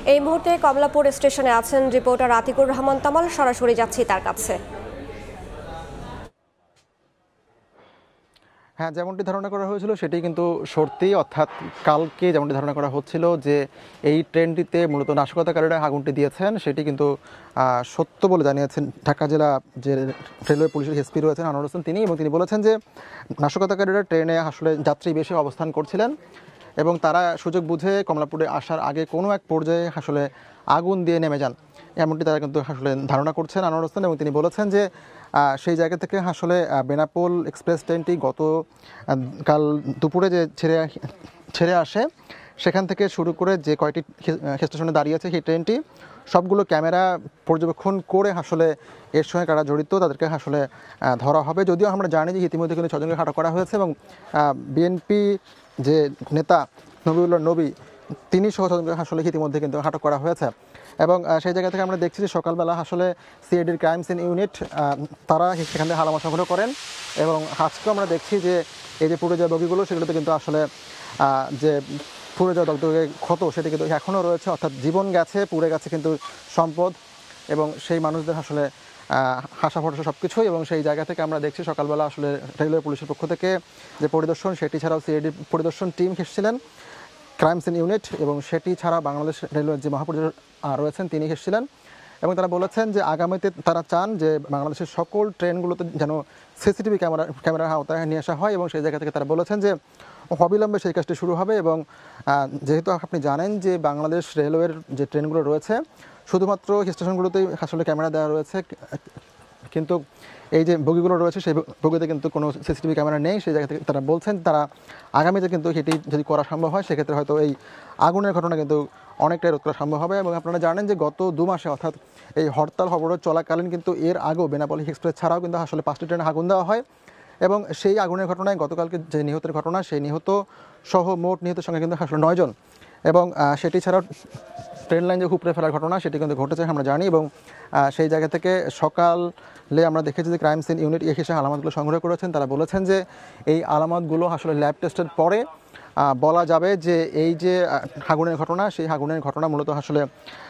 এই মুহূর্তে কমলাপুর স্টেশনে আছেন রিপোর্টার আতিকুর রহমান তামাল, সরাসরি যাচ্ছি তার কাছে। হ্যাঁ, যেমনটি ধারণা করা হয়েছিল সেটি কিন্তু সত্যি, অর্থাৎ কালকে যেমনটি ধারণা করা হচ্ছিল যে এই ট্রেনটিতে মূলত নাশকতাকারীরা আগুনটি দিয়েছেন, সেটি কিন্তু সত্য বলে জানিয়েছেন ঢাকা জেলা যে রেলওয়ে পুলিশের এসপি রয়েছেন আনোয়ার হোসেন তিনি, এবং তিনি বলেছেন যে নাশকতাকারীরা ট্রেনে আসলে যাত্রী বেশি অবস্থান করছিলেন এবং তারা সুযোগ বুঝে কমলাপুরে আসার আগে কোনো এক পর্যায়ে আসলে আগুন দিয়ে নেমে যান, এমনটি তারা কিন্তু আসলে ধারণা করছেন আনোয়ার হোসেন। এবং তিনি বলেছেন যে সেই জায়গা থেকে আসলে বেনাপোল এক্সপ্রেস ট্রেনটি কাল দুপুরে যে ছেড়ে আসে, সেখান থেকে শুরু করে যে কয়টি স্টেশনে দাঁড়িয়েছে সেই ট্রেনটি সবগুলো ক্যামেরা পর্যবেক্ষণ করে আসলে এর সঙ্গে কারা জড়িত তাদেরকে আসলে ধরা হবে। যদিও আমরা জানি যে ইতিমধ্যে কিন্তু 6 জনকে আটক করা হয়েছে এবং বিএনপি যে নেতা নবীউল্লাহ নবী তিনি সহ 6 জনকে আসলে ইতিমধ্যে কিন্তু আটক করা হয়েছে। এবং সেই জায়গা থেকে আমরা দেখছি যে সকালবেলা আসলে সিআইডির ক্রাইম সিন ইউনিট তারা সেখান থেকে হালামা সংগ্রহ করেন এবং আজকেও আমরা দেখছি যে এই যে পুরো যাওয়া বগিগুলো সেগুলোতে কিন্তু আসলে যে পুরো যাওয়া দগদগে ক্ষত সেটি কিন্তু এখনও রয়েছে, অর্থাৎ জীবন গেছে, পুড়ে গেছে কিন্তু সম্পদ এবং সেই মানুষদের আসলে হাসা ভরসা সব কিছুই। এবং সেই জায়গা থেকে আমরা দেখছি সকালবেলা আসলে রেলওয়ে পুলিশের পক্ষ থেকে যে পরিদর্শন, সেটি ছাড়াও সিআইডির পরিদর্শন টিম এসেছিলেন, ক্রাইম সিন ইউনিট, এবং সেটি ছাড়া বাংলাদেশ রেলওয়ের যে মহাপরিচালক রয়েছেন তিনি এসেছিলেন এবং তারা বলেছেন যে আগামীতে তারা চান যে বাংলাদেশের সকল ট্রেনগুলোতে যেন সিসিটিভি ক্যামেরার আওতায় নিয়ে আসা হয় এবং সেই জায়গা থেকে তারা বলেছেন যে অবিলম্বে সেই কাজটি শুরু হবে। এবং যেহেতু আপনি জানেন যে বাংলাদেশ রেলওয়ের যে ট্রেনগুলো রয়েছে শুধুমাত্র স্টেশনগুলোতেই আসলে ক্যামেরা দেওয়া রয়েছে, কিন্তু এই যে বগিগুলো রয়েছে সেই বগিতে কিন্তু কোনো সিসিটিভি ক্যামেরা নেই। সেই জায়গা থেকে তারা বলছেন তারা আগামীতে কিন্তু এটি যদি করা সম্ভব হয় সেক্ষেত্রে হয়তো এই আগুনের ঘটনা কিন্তু অনেকটাই রোধ করা সম্ভব হবে। এবং আপনারা জানেন যে গত 2 মাসে অর্থাৎ এই হরতাল অবরোধ চলাকালীন কিন্তু এর আগেও বেনাপোল এক্সপ্রেস ছাড়াও কিন্তু আসলে 5টি ট্রেনে আগুন দেওয়া হয় এবং সেই আগুনের ঘটনায় গতকালকে যে নিহতের ঘটনা, সেই নিহত সহ মোট নিহতের সঙ্গে কিন্তু আসলে 9 জন। এবং সেটি ছাড়াও ট্রেন লাইন যে উপড়ে ফেলার ঘটনা সেটি কিন্তু ঘটেছে আমরা জানি। এবং সেই জায়গা থেকে সকালে আমরা দেখেছি যে ক্রাইম সিন ইউনিট এসে আলামতগুলো সংগ্রহ করেছেন। তারা বলেছেন যে এই আলামতগুলো আসলে ল্যাব টেস্টের পরে বলা যাবে যে এই যে আগুনের ঘটনা, সেই আগুনের ঘটনা মূলত আসলে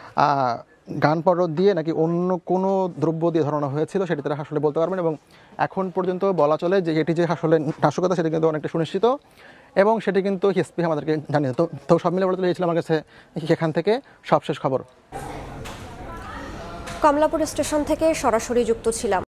গান পাউডার দিয়ে নাকি অন্য কোনো দ্রব্য দিয়ে ধরানো হয়েছিল সেটি তারা আসলে বলতে পারবেন। এবং এখন পর্যন্ত বলা চলে যে এটি যে আসলে নাশকতা সেটি কিন্তু অনেকটা সুনিশ্চিত এবং সেটি কিন্তু এসপি আমাদেরকে জানিয়ে তো সব মিলে বলতে চাইছিলাম আমার কাছে সেখান থেকে সবশেষ খবর। কমলাপুর স্টেশন থেকে সরাসরি যুক্ত ছিলাম।